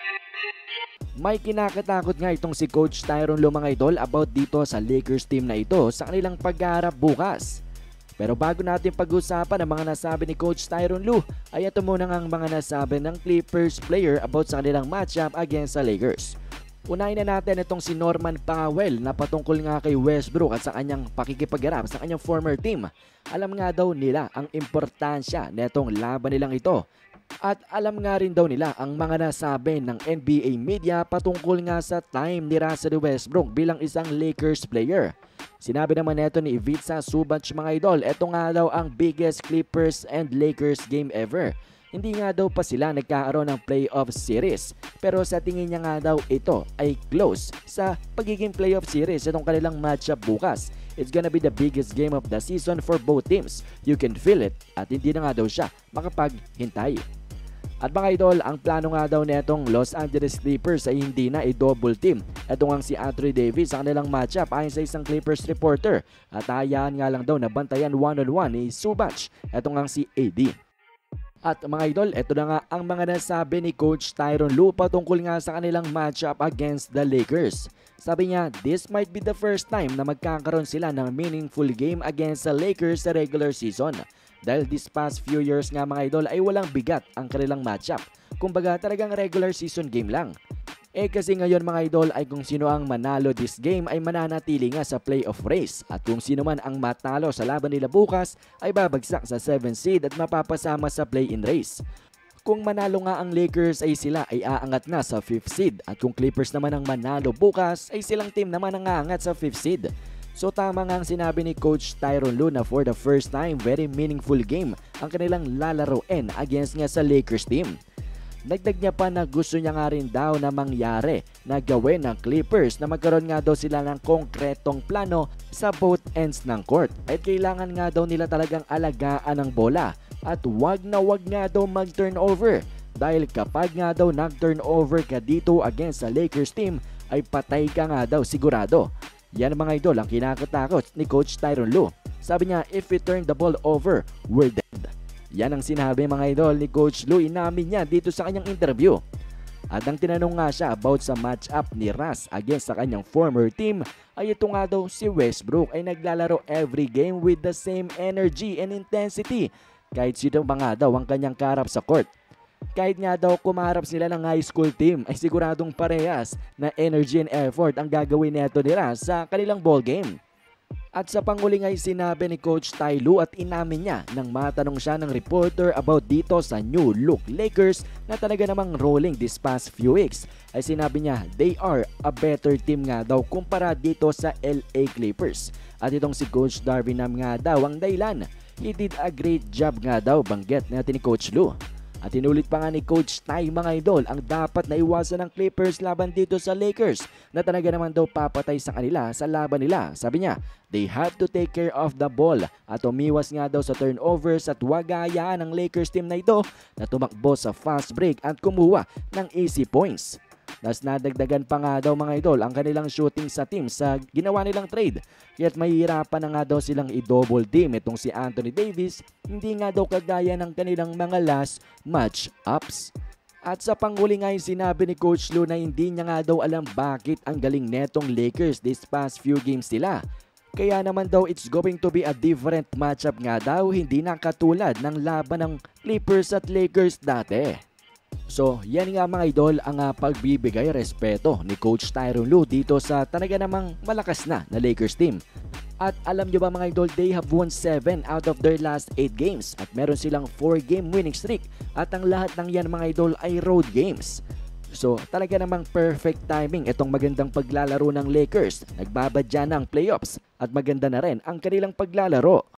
May kinakatakot nga itong si Coach Tyronn Lue mga idol about dito sa Lakers team na ito sa kanilang pag-aarap bukas. Pero bago natin pag-usapan ang mga nasabi ni Coach Tyronn Lue, ay ito muna ang mga nasabi ng Clippers player about sa kanilang matchup against sa Lakers. Unahin na natin itong si Norman Powell na patungkol nga kay Westbrook at sa kanyang pakikipag-arap sa kanyang former team. Alam nga daw nila ang importansya netong laban nilang ito. At alam nga rin daw nila ang mga nasabi ng NBA media patungkol nga sa time ni Russell Westbrook bilang isang Lakers player. Sinabi naman neto ni Ivica Zubac mga idol, ito nga daw ang biggest Clippers and Lakers game ever. Hindi nga daw pa sila nagkakaroon ng playoff series, pero sa tingin niya nga daw ito ay close sa pagiging playoff series itong kanilang matchup bukas. It's gonna be the biggest game of the season for both teams. You can feel it at hindi na nga daw siya makapaghintay. At mga idol, ang plano nga daw netong Los Angeles Clippers ay hindi na i-double team. Ito nga si Anthony Davis sa kanilang matchup ayon sa isang Clippers reporter. At hayaan nga lang daw na bantayan one-on-one ni Zubac. Ito nga si AD. At mga idol, ito na nga ang mga nasabi ni Coach Tyronn Lue patungkol nga sa kanilang matchup against the Lakers. Sabi niya, this might be the first time na magkakaroon sila ng meaningful game against the Lakers sa regular season. Dahil this past few years nga mga idol ay walang bigat ang kanilang matchup. Kumbaga talagang regular season game lang. Kasi ngayon mga idol ay kung sino ang manalo this game ay mananatili nga sa playoff race. At kung sino man ang matalo sa laban nila bukas ay babagsak sa 7th seed at mapapasama sa play-in race. Kung manalo nga ang Lakers ay sila ay aangat na sa 5th seed. At kung Clippers naman ang manalo bukas ay silang team naman ang aangat sa 5th seed. So tama nga ang sinabi ni Coach Tyronn Lue na for the first time, very meaningful game ang kanilang lalaroin against nga sa Lakers team. Dagdag niya pa na gusto niya nga rin daw na mangyari na gawin ng Clippers na magkaroon nga daw sila ng konkretong plano sa both ends ng court. At kailangan nga daw nila talagang alagaan ng bola at wag nga daw mag-turnover. Dahil kapag nga daw nag-turnover ka dito against sa Lakers team ay patay ka nga daw sigurado. Yan mga idol ang kinakatakot ni Coach Tyronn Lue. Sabi niya, if we turn the ball over, we're dead. Yan ang sinabi mga idol ni Coach Lue, inamin niya dito sa kanyang interview. At nang tinanong nga siya about sa match-up ni Russ against sa kanyang former team, ay ito nga daw si Westbrook ay naglalaro every game with the same energy and intensity. Kahit sino pa nga daw ang kanyang kaharap sa court. Kahit nga daw kumaharap sila ng high school team ay siguradong parehas na energy and effort ang gagawin neto ni Russ sa kanilang ball game. At sa panguling ay sinabi ni Coach Ty Lue at inamin niya nang matanong siya ng reporter about dito sa new look Lakers na talaga namang rolling this past few weeks. Ay sinabi niya they are a better team nga daw kumpara dito sa LA Clippers. At itong si Coach Darvin Ham nga daw ang dahilan. He did a great job nga daw banggit natin ni Coach Lue. At inulit pa nga ni Coach Ty mga idol ang dapat na iwasan ng Clippers laban dito sa Lakers na talaga naman daw papatay sa kanila sa laban nila. Sabi niya, they have to take care of the ball at umiwas nga daw sa turnovers at wag hayaan ng Lakers team na ito na tumakbo sa fast break at kumuha ng easy points. Nas nadagdagan pa nga daw mga idol ang kanilang shooting sa team sa ginawa nilang trade. Kaya't mahihirapan na nga daw silang i-double team itong si Anthony Davis, hindi nga daw kagaya ng kanilang mga last match-ups. At sa panghuli nga sinabi ni Coach Lue na hindi niya nga daw alam bakit ang galing netong Lakers this past few games nila. Kaya naman daw it's going to be a different matchup nga daw, hindi na katulad ng laban ng Clippers at Lakers dati. So, yan nga mga idol ang pagbibigay respeto ni Coach Tyronn Lue dito sa talaga namang malakas na Lakers team. At alam nyo ba mga idol, they have won 7 out of their last 8 games at meron silang 4-game winning streak at ang lahat ng yan mga idol ay road games. So, talaga namang perfect timing itong magandang paglalaro ng Lakers. Nagbabadya ng playoffs at maganda na rin ang kanilang paglalaro.